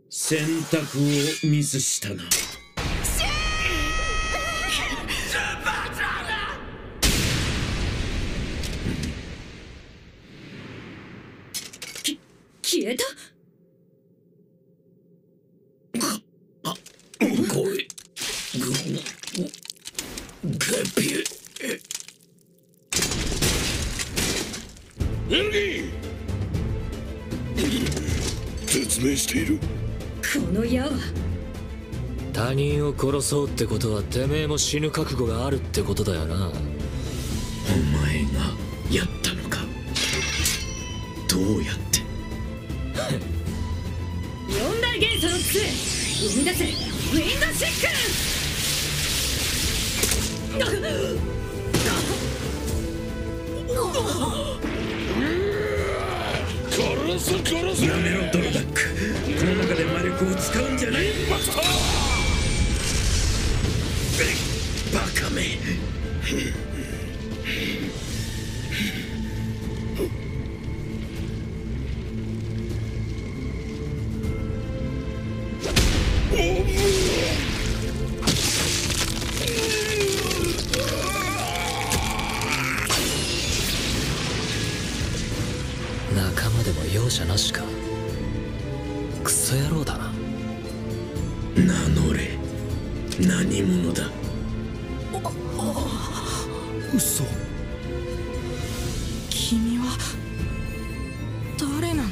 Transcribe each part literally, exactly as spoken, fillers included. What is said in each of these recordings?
選択をミスしたな。 き消えた。 あ、ごい。ガピュ。エルギー。絶命している。 この矢は他人を殺そうってことはてめえも死ぬ覚悟があるってことだよな。 お前がやったのか。どうやって四大元素の杖生み出せウィンドシック殺す殺す。やめろドロダック。この中で魔力を使うんじゃない。インパクトバカめ。 仲間でも容赦なしか。クソ野郎だな。 名乗れ。何者だ。 嘘。君は誰なの？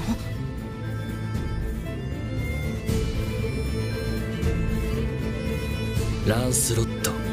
ランスロット。